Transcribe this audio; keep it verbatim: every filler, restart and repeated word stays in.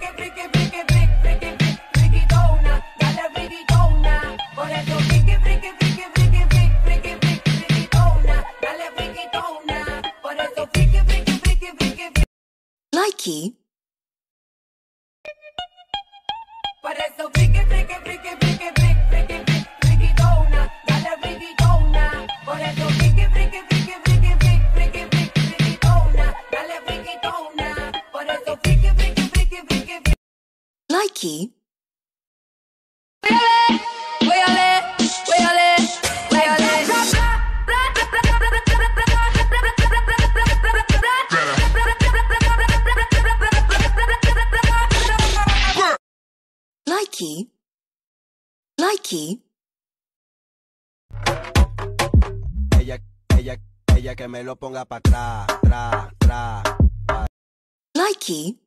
friki, friki, friki, friki, friki, frikitona, dale frikitona. Por eso friki, friki, friki, friki, friki, friki, friki, frikitona, dale frikitona. Por eso friki, friki, friki, friki, friki. Likey. Por eso friki, friki, friki, friki, friki, friki, friki, frikitona, dale frikitona. Por eso friki, friki, friki, friki, friki, friki, friki, frikitona, dale frikitona. Por eso friki, friki, friki, friki, friki. Likey. Wéale, wéale, wéale. Likey. Likey. Ella, ella, ella que me lo ponga pa' atrás, tra, tra. Likey.